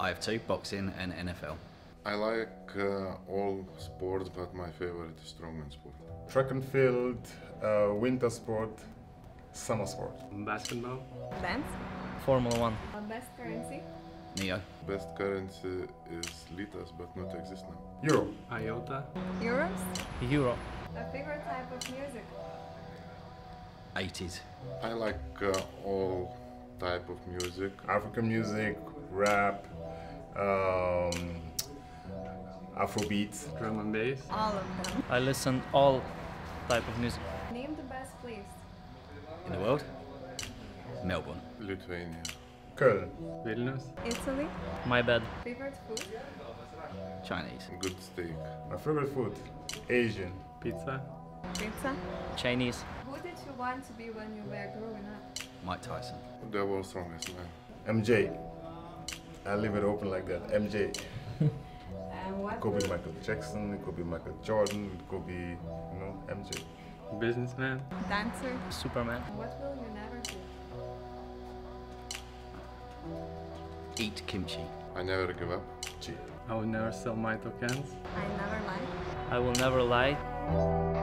I have two, boxing and NFL. I like all sports, but my favorite is strongman sport. Track and field, winter sport, summer sport. Basketball. Dance. Formula 1. Best currency. Neo. Best currency is litas, but not exist now. Euro. IOTA. Euros. Euro. A favorite type of music. 80s. I like all type of music. African music, rap, Afrobeat. Drum and bass. All of them. I listen all type of music. Name the best place. In the world? Melbourne. Lithuania. Köln. Vilnius. Italy. My bad. Favorite food. Chinese. Good steak. My favorite food, Asian. Pizza. Pizza. Chinese. Who did you want to be when you were growing up? Mike Tyson. The world's strongest man. MJ. I leave it open like that, MJ. And what It could will- be Michael Jackson, it could be Michael Jordan, it could be, MJ. Businessman. Dancer. Superman. What will you never do? Eat kimchi. I never give up. Cheap. I would never sell my tokens. I never lie. I will never lie.